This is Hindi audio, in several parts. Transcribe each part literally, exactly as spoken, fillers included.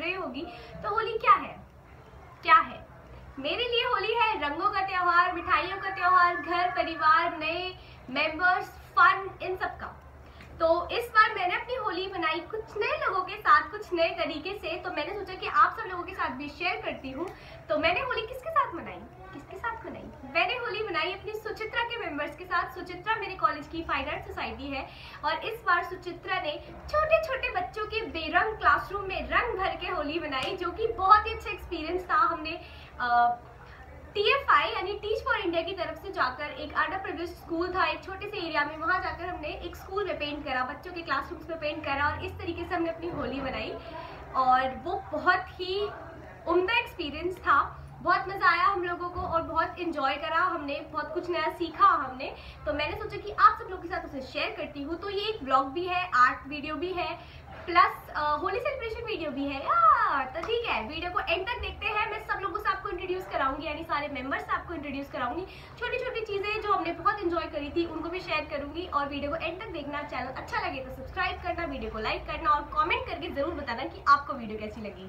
रही होगी, तो होली क्या है? क्या है मेरे लिए? होली है रंगों का त्योहार, मिठाइयों का त्योहार, घर परिवार, नए मेंबर्स, फन, इन सब का। तो इस बार मैंने अपनी होली मनाई कुछ नए लोगों के साथ, कुछ नए तरीके से। तो मैंने सोचा कि आप सब लोगों के साथ भी शेयर करती हूँ। तो मैंने होली किसके साथ मनाई? किसके साथ मनाई? मैंने होली मनाई अपनी सुचित्रा के मेंबर्स के साथ। सुचित्रा मेरे कॉलेज की फाइन आर्ट सोसाइटी है और इस बार सुचित्रा ने छोटे छोटे बच्चों के बेरंग क्लासरूम में रंग भर के होली मनाई, जो कि बहुत ही अच्छा एक्सपीरियंस था। हमने टी एफ आई यानी टीच फॉर इंडिया की तरफ से जाकर एक अंडर प्रिविलेज्ड स्कूल था एक छोटे से एरिया में, वहां जाकर हमने एक स्कूल में पेंट करा, बच्चों के क्लासरूम्स में पेंट करा और इस तरीके से हमने अपनी होली मनाई और वो बहुत ही उम्दा एक्सपीरियंस था। बहुत मजा आया हम लोगों को और बहुत इंजॉय करा हमने, बहुत कुछ नया सीखा हमने। तो मैंने सोचा कि आप सब लोगों के साथ उसे शेयर करती हूँ। तो ये एक ब्लॉग भी है, आर्ट वीडियो भी है, प्लस होली सेलिब्रेशन वीडियो भी है यार। तो ठीक है, वीडियो को एंड तक देखते हैं। मैं सब लोगों से आपको इंट्रोड्यूस कराऊंगी, यानी सारे मेंबर्स से आपको इंट्रोड्यूस कराऊंगी। छोटी छोटी चीजें जो हमने बहुत एंजॉय करी थी उनको भी शेयर करूंगी और वीडियो को एंड तक देखना। चैनल अच्छा लगे तो सब्सक्राइब करना, वीडियो को लाइक करना और कॉमेंट करके जरूर बताना कि आपको वीडियो कैसी लगी।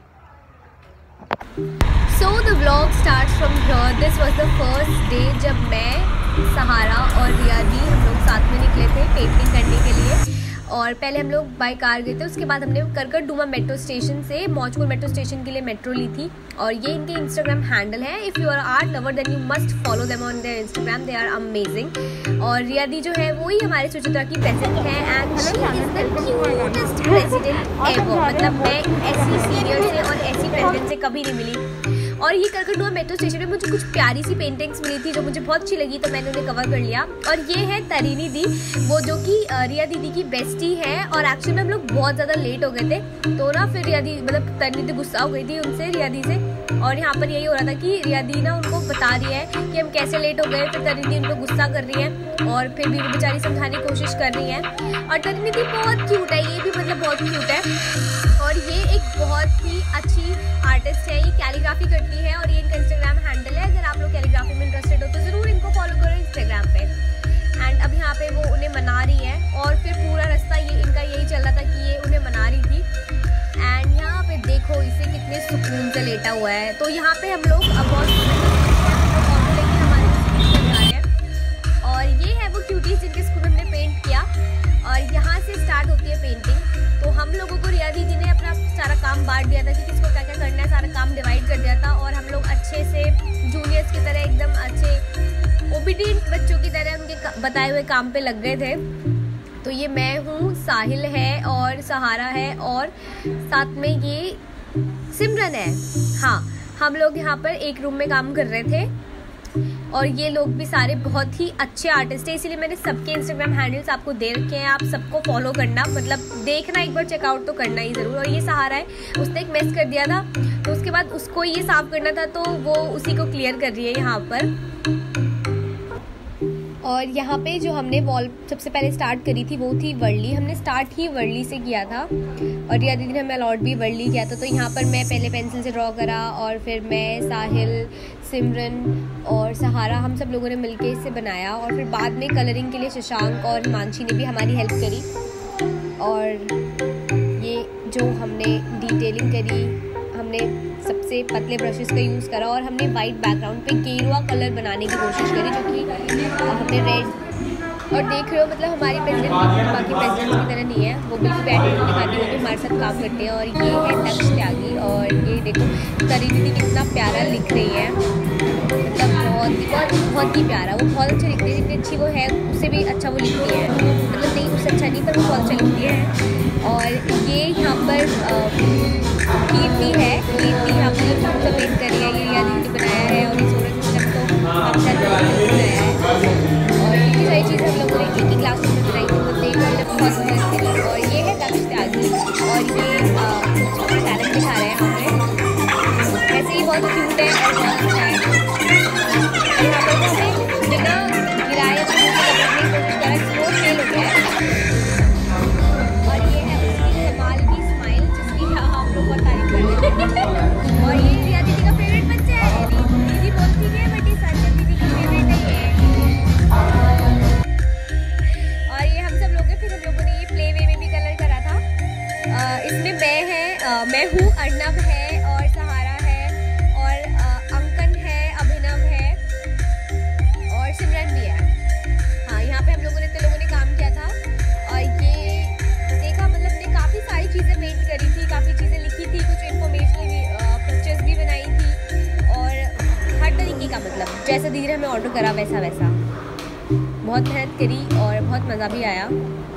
So the vlog starts from here. This was the first day जब मैं, सहारा और रिया दी हम लोग साथ में निकले थे पेंटिंग करने के लिए। और पहले हम लोग बाय कार गए थे, उसके बाद हमने करकर डूमा मेट्रो स्टेशन से मौजपुर मेट्रो स्टेशन के लिए मेट्रो ली थी। और ये इनके इंस्टाग्राम हैंडल है। If you are art lover then you must follow them on their Instagram, they are amazing. और रिया दी जो है वही हमारे सुचित्रा की प्रेसिडेंट है and she is the cutest president ever. मतलब मैं ऐसी सीनियर से और ऐसी प्रेसिडेंट से कभी नहीं मिली। और ये करकटुआ मेट्रो स्टेशन में मुझे कुछ प्यारी सी पेंटिंग्स मिली थी जो मुझे बहुत अच्छी लगी, तो मैंने उन्हें कवर कर लिया। और ये है तरीनी दी, वो जो कि रिया दीदी की बेस्टी है। और एक्चुअली में हम लोग बहुत ज़्यादा लेट हो गए थे, तो ना फिर रिया दी मतलब तरीनी दी गुस्सा हो गई थी उनसे, रिया दी से। और यहाँ पर यही हो रहा था कि रिया दी ना उनको बता रही है कि हम कैसे लेट हो गए, फिर तरीनी दी उनको गुस्सा कर रही है और फिर भी वो बेचारी समझाने की कोशिश कर रही है। और तरीनी दी बहुत क्यूट है, ये भी मतलब बहुत क्यूट है। और ये एक बहुत ही अच्छी आर्टिस्ट है, ये कैलीग्राफी करती है और ये इनका इंस्टाग्राम हैंडल है। अगर आप लोग कैलीग्राफी में इंटरेस्टेड हो तो ज़रूर इनको फॉलो करो इंस्टाग्राम पे। एंड अब यहाँ पे वो उन्हें मना रही है और फिर पूरा रास्ता ये इनका यही चल रहा था कि ये उन्हें मना रही थी। एंड यहाँ पे देखो इसे कितने सुकून से लेटा हुआ है। तो यहाँ पे हम लोग अब बहुत ऑटो लेके हमारे स्कूल जा रहे हैं और ये है वो क्यूटीज जिनके स्कूल में हमने पेंट किया। और यहाँ से स्टार्ट होती है पेंटिंग। तो हम लोगों को रिया दीदी ने अपना सारा काम बांट दिया था कि किसको क्या क्या करना है, सारा काम डिवाइड कर दिया था। और हम लोग अच्छे से जूनियर्स की तरह एकदम अच्छे ओबीडिएंट बच्चों की तरह उनके बताए हुए काम पे लग गए थे। तो ये मैं हूँ, साहिल है और सहारा है और साथ में ये सिमरन है। हाँ, हम लोग यहाँ पर एक रूम में काम कर रहे थे और ये लोग भी सारे बहुत ही अच्छे आर्टिस्ट हैं, इसीलिए मैंने सबके इंस्टाग्राम हैंडल्स आपको दे रखे हैं। आप सबको फॉलो करना, मतलब देखना, एक बार चेकआउट तो करना ही ज़रूर। और ये सहारा है, उसने एक मेस कर दिया था तो उसके बाद उसको ये साफ़ करना था तो वो उसी को क्लियर कर रही है यहाँ पर। और यहाँ पे जो हमने वॉल सबसे पहले स्टार्ट करी थी वो थी वर्ली। हमने स्टार्ट ही वर्ली से किया था और रिया दीदी ने हमें अलॉट भी वर्ली किया था। तो यहाँ पर मैं पहले पेंसिल से ड्रॉ करा और फिर मैं, साहिल, सिमरन और सहारा हम सब लोगों ने मिलके इसे बनाया। और फिर बाद में कलरिंग के लिए शशांक और हिमांशी ने भी हमारी हेल्प करी। और ये जो हमने डिटेलिंग करी, हमने सबसे पतले ब्रशेस का यूज़ करा और हमने वाइट बैकग्राउंड पे गेरुआ कलर बनाने की कोशिश करी, जो कि हमने रेड। और देख रहे हो मतलब हमारी प्रेसिडेंट बाकी प्रेसिडेंट्स की तरह नहीं है, वो बिल्कुल एटीट्यूड दिखाती है कि हमारे साथ काम करते हैं। और ये है दक्ष त्यागी और ये देखो तरीनी दी कितना प्यारा लिख रही है, मतलब बहुत ही बहुत बहुत ही प्यारा। वो बहुत अच्छा लिखती है, जितनी अच्छी वो है उससे भी अच्छा वो लिखती है, मतलब नहीं उससे अच्छा नहीं पर वो बहुत अच्छा लिखती है। और ये यहाँ पर कीर्ति है, कीर्ति यहाँ पर जो पेंट करी है ये रिया दीदी ने बनाया है। और ये सोलर सिस्टम तो हम सब बनाया है। और ये सारी चीज़ें हम लोगों ने एक ही क्लास में बनाई थी, तो देखकर जब बहुत मस्त थी। और ये है दक्ष त्यागी और ये अपना टैलेंट दिखा रहे हैं हमें, ऐसे ही बहुत क्यूट है और बहुत अच्छा है। और यहाँ पर तो हमें बिना गिराए करने की कोशिश करा, वो फेल हो गया है। और ये है उसकी कमाल की स्माइल जिसकी आप लोग बहुत तारीफ कर रहे हैं। और ये रिया दीदी का फेवरेट बच्चा है, दीदी दीदी बोलती है बट ये संजय दीदी की फेवरेट है। ऑर्डर करा वैसा वैसा। बहुत मेहनत करी और बहुत मज़ा भी आया।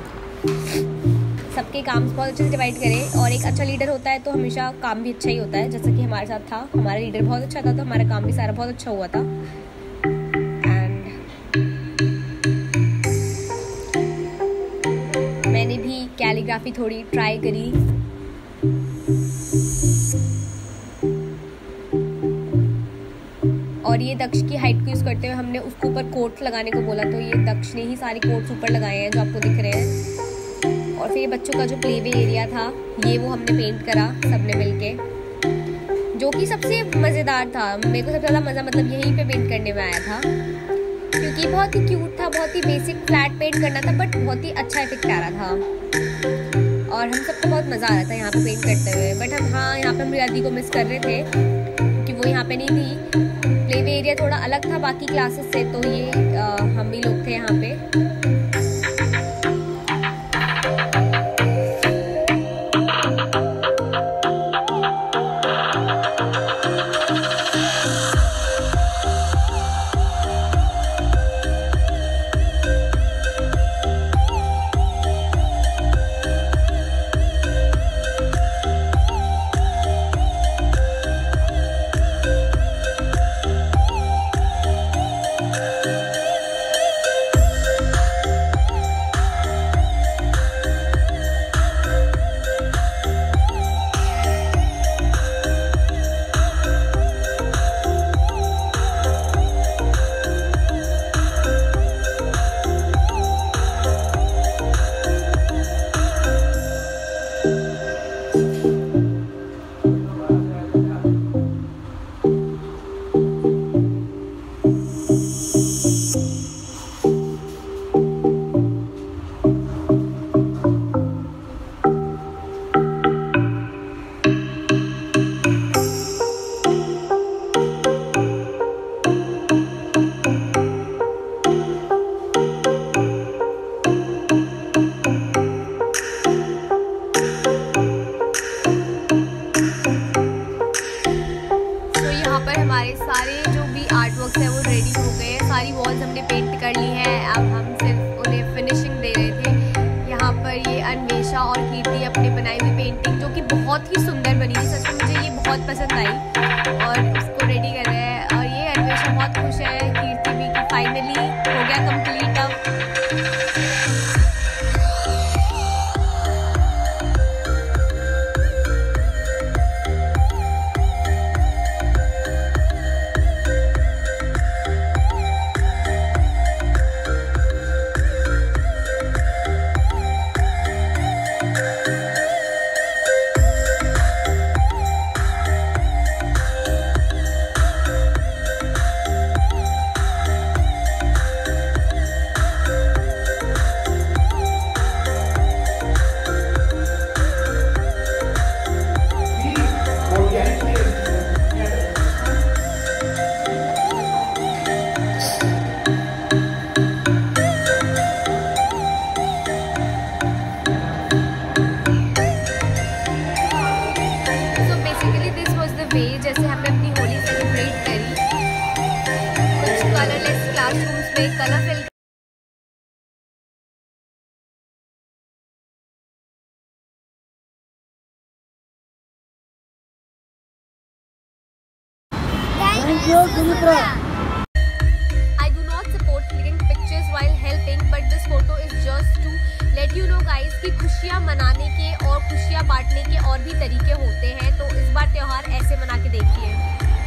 सबके काम बहुत अच्छे से डिवाइड करें, और एक अच्छा लीडर होता है तो हमेशा काम भी अच्छा ही होता है, जैसा कि हमारे साथ था। हमारा लीडर बहुत अच्छा था तो हमारा काम भी सारा बहुत अच्छा हुआ था। एंड मैंने भी कैलीग्राफी थोड़ी ट्राई करी। और ये दक्ष की हाइट को यूज़ करते हुए हमने उसके ऊपर कोट लगाने को बोला, तो ये दक्ष ने ही सारे कोट्स ऊपर लगाए हैं जो आपको दिख रहे हैं। और फिर बच्चों का जो प्लेवे एरिया था ये वो हमने पेंट करा सबने मिलके, जो कि सबसे मज़ेदार था। मेरे को सबसे ज़्यादा मज़ा मतलब यहीं पे पेंट करने में आया था, क्योंकि बहुत ही क्यूट था, बहुत ही बेसिक फ्लैट पेंट करना था, बट बहुत ही अच्छा इफेक्ट आ रहा था। और हम सबको बहुत मज़ा आ रहा था यहाँ पे पेंट करते हुए। बट हम हाँ यहाँ पे हम रियादी को मिस कर रहे थे क्योंकि वो यहाँ पे नहीं थी। प्लेवे एरिया थोड़ा अलग था बाकी क्लासेस से, तो ये आ, हम ही लोग थे यहाँ पे। सारे जो भी आर्ट वर्क्स है वो रेडी हो गए हैं। सारी वॉल्स हमने पेंट कर ली है, अब हम सिर्फ उन्हें फिनिशिंग दे रहे थे। यहाँ पर ये अन्वेषा और कीर्ति अपने बनाई हुई पेंटिंग, जो कि बहुत ही सुंदर बनी थी, सच में मुझे ये बहुत पसंद आई, और उसको रेडी कर रहे हैं। और ये अन्वेषा बहुत खुश है, कीर्ति भी, कि फाइनली हो गया कंप्लीट। अब जैसे हमने अपनी होली सेलिब्रेट करी, कुछ कलरलेस क्लासरूम्स में colour fill I do not support clicking pictures while helping, but this photo is just to let you know guys कि खुशियाँ मनाने के और खुशियाँ बांटने के और भी तरीके होते हैं। तो इस बार त्योहार ऐसे मना के देखिए।